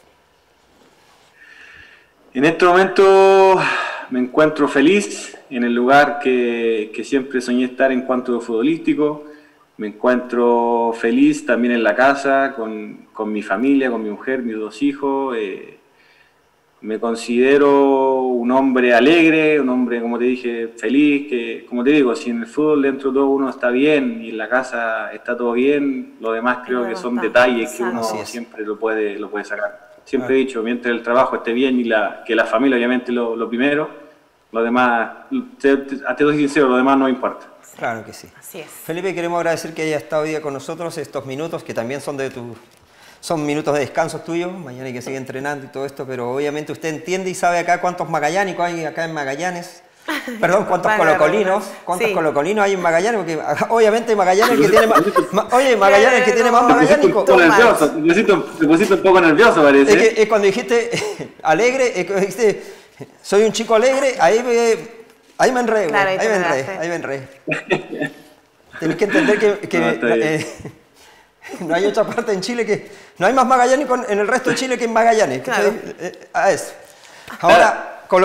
Speaker 5: En este momento me encuentro feliz en el lugar que, que siempre soñé estar en cuanto a lo futbolístico. Me encuentro feliz también en la casa, con, con mi familia, con mi mujer, mis dos hijos. Eh, me considero un hombre alegre, un hombre, como te dije, feliz. Que, como te digo, si en el fútbol dentro de todo uno está bien y en la casa está todo bien, lo demás creo que son detalles que uno siempre lo puede, lo puede sacar. Siempre he dicho, mientras el trabajo esté bien y la, que la familia obviamente lo, lo primero, lo demás, te, te, te doy sincero, lo demás no importa.
Speaker 2: Claro que sí.
Speaker 3: Así es.
Speaker 2: Felipe, queremos agradecer que haya estado hoy día con nosotros estos minutos, que también son de tu, son minutos de descanso tuyos. Mañana hay que seguir entrenando y todo esto, pero obviamente usted entiende y sabe acá cuántos magallánicos hay acá en Magallanes. Perdón, cuántos colocolinos, cuántos sí. colocolinos hay en Magallanes, porque obviamente Magallanes el que tiene más, ma, oye, Magallanes el que tiene más magallánicos.
Speaker 5: Te pusiste un poco nervioso, parece.
Speaker 2: Es que es cuando dijiste alegre, es cuando dijiste soy un chico alegre, ahí me, ahí me enredé, claro, ahí, ahí me enredé, ahí me enredé. Tienes que entender que, que no, eh, no hay otra parte en Chile que no hay más magallánicos en el resto de Chile que en Magallanes. Claro. Eh, a eso. Ahora.
Speaker 5: Te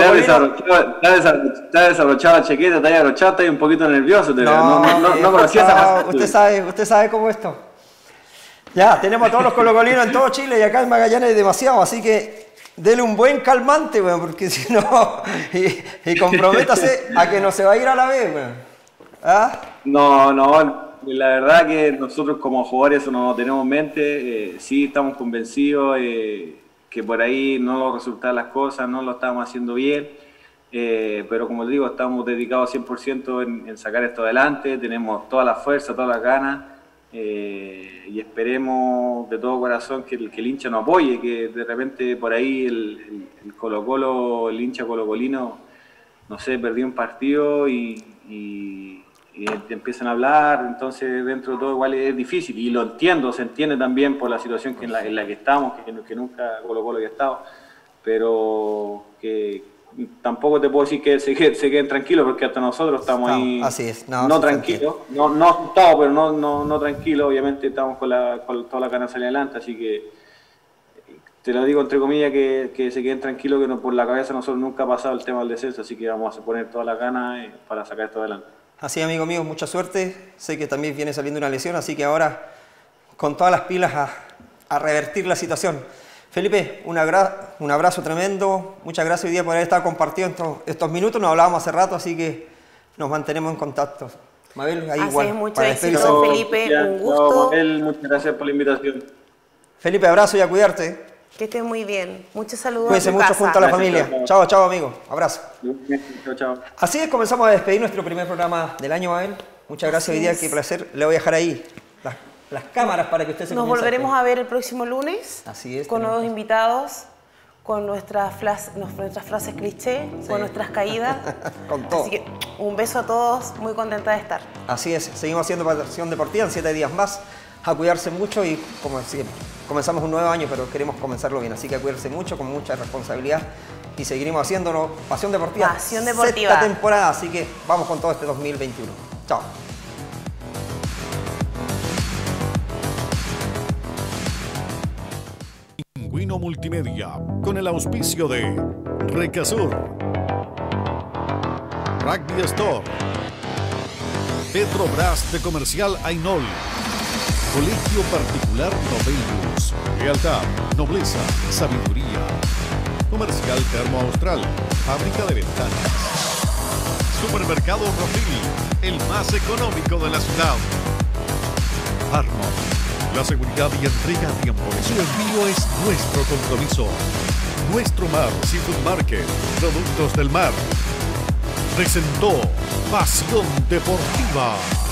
Speaker 5: has desabrochado la chaqueta, te has abrochado, estás un poquito nervioso. Te no, no, no, no conocía esa parte.
Speaker 2: Usted sabe, usted sabe cómo es esto. Ya, tenemos a todos los colocolinos en todo Chile y acá en Magallanes hay demasiado, así que dele un buen calmante, bueno, porque si no, y, y comprométase a que no se va a ir a la vez, bueno. ¿Ah?
Speaker 5: No, no, la verdad que nosotros como jugadores eso no tenemos en mente, eh, sí estamos convencidos. Eh, que por ahí no nos resultaban las cosas, no lo estábamos haciendo bien, eh, pero como les digo, estamos dedicados cien por ciento en, en sacar esto adelante, tenemos toda la fuerza, todas las ganas, eh, y esperemos de todo corazón que el, que el hincha nos apoye, que de repente por ahí el, el, el Colo Colo, el hincha colocolino, no sé, perdió un partido y, y, y te empiezan a hablar, entonces dentro de todo igual es difícil, y lo entiendo, se entiende también por la situación que en, la, en la que estamos, que, que nunca Colo Colo había estado, pero que tampoco te puedo decir que se, que, se queden tranquilos, porque hasta nosotros estamos no, ahí
Speaker 2: así es, no,
Speaker 5: no tranquilos, no, no asustados, pero no, no, no tranquilos, obviamente estamos con, la, con toda la ganas de salir adelante, así que te lo digo entre comillas que, que se queden tranquilos, que no, por la cabeza nosotros nunca ha pasado el tema del descenso, así que vamos a poner todas las ganas para sacar esto adelante.
Speaker 2: Así, amigo mío, mucha suerte. Sé que también viene saliendo una lesión, así que ahora con todas las pilas a, a revertir la situación. Felipe, un, un abrazo tremendo. Muchas gracias hoy día por haber estado compartiendo estos, estos minutos. Nos hablábamos hace rato, así que nos mantenemos en contacto. Mabel, ahí
Speaker 3: así
Speaker 2: igual.
Speaker 3: Es, mucho éxito, Felipe. Ya, un gusto.
Speaker 5: No, Mabel, muchas gracias por la invitación.
Speaker 2: Felipe, abrazo y a cuidarte.
Speaker 3: Que estés muy bien. Muchos saludos.
Speaker 2: Cuídense mucho
Speaker 3: casa.
Speaker 2: junto a la familia. Chao, chao, amigo. Abrazo.
Speaker 5: Chao, chao.
Speaker 2: Así es, comenzamos a despedir nuestro primer programa del año, Mabel. Muchas gracias hoy día, qué placer. Le voy a dejar ahí las, las cámaras para que usted se
Speaker 3: Nos volveremos a, a ver el próximo lunes.
Speaker 2: Así es.
Speaker 3: Con nuevos invitados, con nuestras, flas, nuestras frases cliché, sí. Con nuestras caídas.
Speaker 2: Con todo.
Speaker 3: Así que un beso a todos, muy contenta de estar.
Speaker 2: Así es, seguimos haciendo Pasión Deportiva en siete días más. A cuidarse mucho y como siempre, comenzamos un nuevo año, pero queremos comenzarlo bien, así que a cuidarse mucho, con mucha responsabilidad y seguiremos haciéndolo. Pasión Deportiva,
Speaker 3: Pasión Deportiva.
Speaker 2: Sexta temporada, así que vamos con todo este dos mil veintiuno. Chao.
Speaker 1: Pingüino Multimedia, con el auspicio de Recasur, Rugby Store, Petrobras de Comercial Ainol, Colegio Particular Novelius, Lealtad, Nobleza, Sabiduría, Comercial Termo Austral, Fábrica de Ventanas, Supermercado Rofil, el más económico de la ciudad, Armor, la seguridad y entrega a tiempo. Su envío es nuestro compromiso. Nuestro Mar Seafood Market, productos del mar, presentó Pasión Deportiva.